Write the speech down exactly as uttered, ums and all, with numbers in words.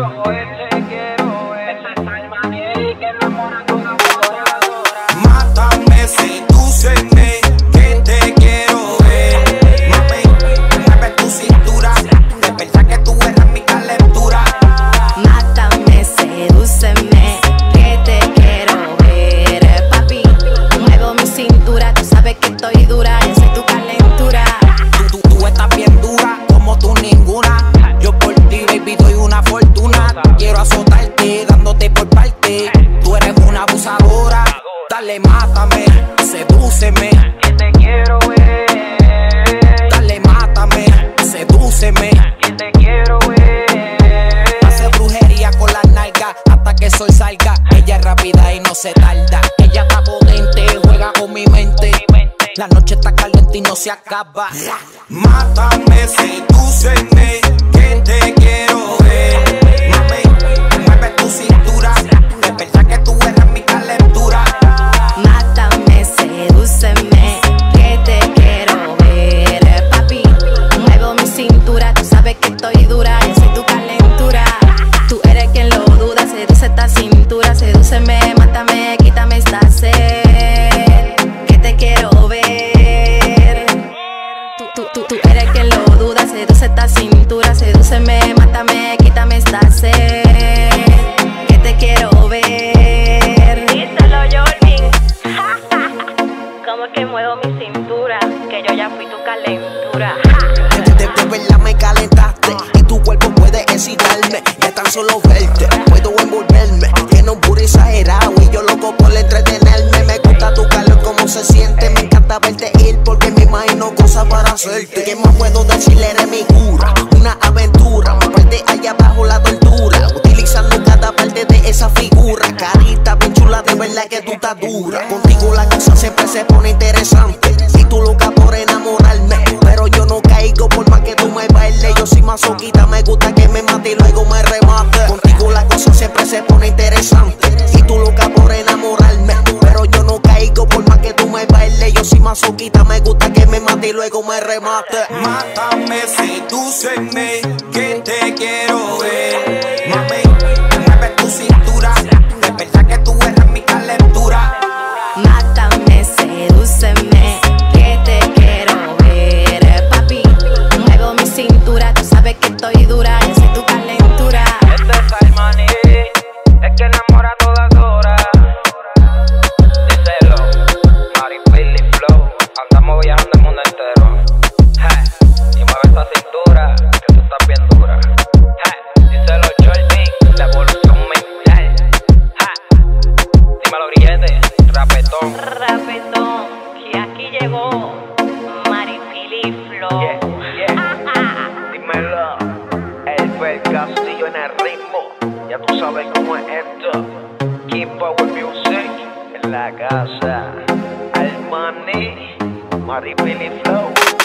quiero ver, te quiero ver. Ese es el maní que enamora a toda voladora. Mátame, sedúceme, que te quiero ver. Mami, mueve tu cintura, de verdad que tú eres mi calentura. Mátame, sedúceme, que te quiero ver. Papi, muevo mi cintura, tú sabes que estoy dura, yo soy tu calentura. Tú, tú, tú estás bien dura, como tú ninguna. Yo por ti, baby, doy una fortuna. Quiero azotarte, dándote por parte. Tú eres una abusadora. Dale, mátame, sedúceme, Que te quiero ver. dale, mátame, sedúceme. Que te quiero ver. Hace brujería con las nalgas hasta que el sol salga. Ella es rápida y no se tarda. Ella está potente, juega con mi mente. La noche está caliente y no se acaba. Mátame, sedúceme, que te quiero ver. Mami, mueve tu cintura, de verdad que tú eres mi calentura. Mátame, sedúceme, que te quiero ver. Papi, muevo mi cintura, tú sabes que estoy dura, yo soy tu calentura. Tú eres quien lo duda, seduce esta cintura. Sedúceme, mátame, quítame esta sed, que te quiero ver. Tú, tú, tú, tú eres quien lo duda, seduce esta cintura. Sedúceme, mátame, quítame esta sed, que te quiero ver. Díselo, Jorvin. Como que muevo mi cintura, que yo ya fui tu calentura. De, de, de verdad me calentaste y tu cuerpo puede excitarme. De tan solo verte puedo envolverme. Tiene un puro exagerado y yo loco por entretenerme. Me gusta tu calor, cómo se siente. Me encanta verte ir porque me imagino cosas para hacerte. ¿Qué más puedo decirle? Eres mi cura, una aventura. Me parte allá abajo la tortura, utilizando cada parte de esa figura. Carita bien chula, de verdad que tú estás dura. Contigo la cosa siempre se pone interesante. Y tú loca por enamorarme, pero yo no caigo por más que tú me bailes. Yo soy masoquita, me gusta que me mate y luego me remate. Contigo la cosa siempre se pone interesante. Y tú loca por enamorarme, pero yo no caigo por más que tú me bailes. Yo soy masoquita, me gusta que me mate y luego me remate. Mátame, sedúceme, que te quiero ver. Mami, mueve tu cintura, de verdad que tú eres mi calentura. Mátame, sedúceme, que te quiero ver. Papi, muevo mi cintura, tú sabes que estoy dura, yo soy tu calentura. Este es el maní, es que enamora a todas horas. Díselo, Maripili Flow, andamos viajando el mundo entero. Hey, y mueve esa cintura, que tú estás bien dura. Hey, díselo, Jorvin, la evolución mental. Hey, dímelo, grillete, rapetón. Rapetón, que aquí llegó Maripili Flow. Yeah, yeah. Dímelo, el Fel Castillo en el ritmo. Ya tú sabes cómo es esto. King Power Music en la casa. Al maní, Maripili Flow.